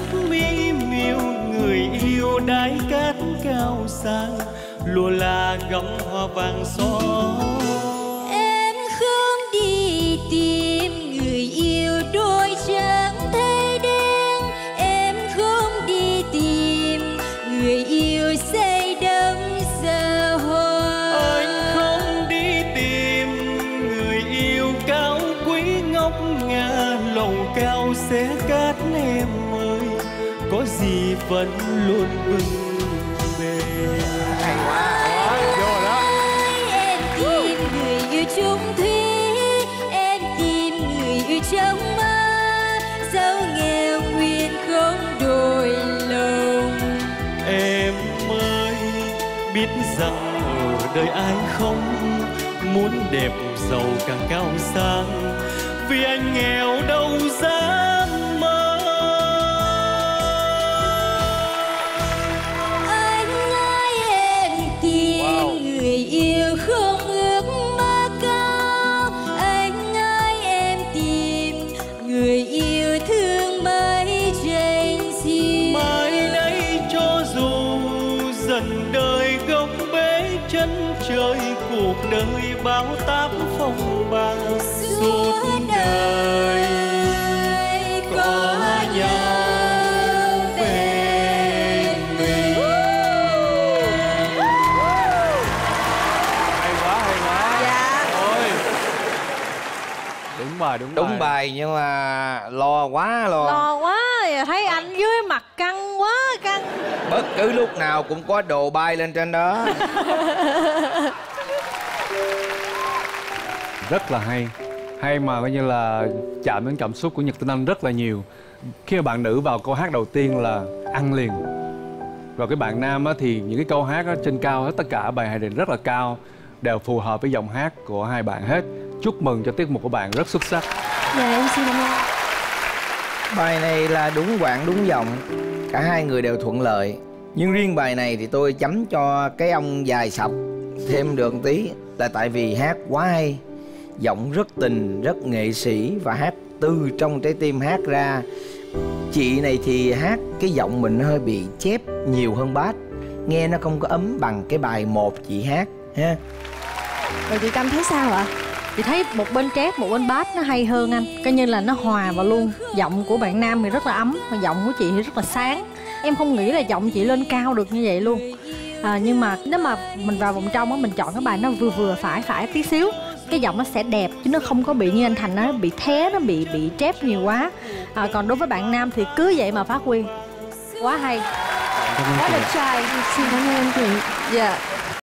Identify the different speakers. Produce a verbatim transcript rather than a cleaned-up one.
Speaker 1: sắc mỹ miều, người yêu đái cát cao sang, lùa là gấm hoa vàng son.
Speaker 2: Em không đi tìm người yêu đôi chân thay đen, em không đi tìm người yêu say đắm giờ hoa.
Speaker 1: Anh không đi tìm người yêu cao quý ngóc ngà, lòng cao xé cát em ơi, có gì vẫn luôn vững bền.
Speaker 3: Hay quá, vô đó.
Speaker 2: Em tìm người yêu chung thủy, em tìm người yêu trong mơ, dẫu nghèo nguyện không đổi lòng.
Speaker 1: Em ơi biết rằng ở đời ai không muốn đẹp giàu càng cao sang, vì anh nghèo đâu dám mơ.
Speaker 2: Anh ơi em tìm wow. người yêu không ước mơ cao, anh ơi em tìm người yêu thương mới trên xiêu.
Speaker 1: Mai đây cho dù dần đời gốc bế chân trời, cuộc đời bao táp phong ba, suốt đời có nhau bên mình.
Speaker 3: Hay quá, hay quá.
Speaker 4: Dạ.
Speaker 3: Ôi. Đúng bài, đúng bài.
Speaker 5: Đúng bài nhưng mà lo quá lo.
Speaker 4: Lo quá, thấy anh dưới mặt căng quá, căng.
Speaker 5: Bất cứ lúc nào cũng có đồ bay lên trên đó.
Speaker 3: Rất là hay. Hay mà coi như là chạm đến cảm xúc của Nhật Tinh Anh rất là nhiều. Khi mà bạn nữ vào câu hát đầu tiên là ăn liền. Rồi cái bạn nam á, thì những cái câu hát á, trên cao hết, tất cả bài đều rất là cao, đều phù hợp với giọng hát của hai bạn hết. Chúc mừng cho tiết mục của bạn rất xuất sắc.
Speaker 4: Dạ em xin cảm ơn.
Speaker 5: Bài này là đúng quãng đúng giọng, cả hai người đều thuận lợi. Nhưng riêng bài này thì tôi chấm cho cái ông dài sọc thêm được một tí, là tại vì hát quá hay, giọng rất tình, rất nghệ sĩ và hát từ trong trái tim hát ra. Chị này thì hát cái giọng mình hơi bị chép nhiều hơn bass, nghe nó không có ấm bằng cái bài một chị hát ha.
Speaker 4: Rồi chị Tâm thấy sao ạ? Chị thấy một bên trép, một bên bass nó hay hơn anh. Coi như là nó hòa vào luôn. Giọng của bạn nam thì rất là ấm, mà giọng của chị thì rất là sáng. Em không nghĩ là giọng chị lên cao được như vậy luôn. À, nhưng mà nếu mà mình vào vòng trong á, mình chọn cái bài nó vừa vừa phải phải tí xíu, cái giọng nó sẽ đẹp chứ nó không có bị như anh Thành, nó bị thé, nó bị bị trép nhiều quá. À, còn đối với bạn nam thì cứ vậy mà phát huy. Quá hay. Quá đẹp trai. Xin cảm ơn chị. Dạ.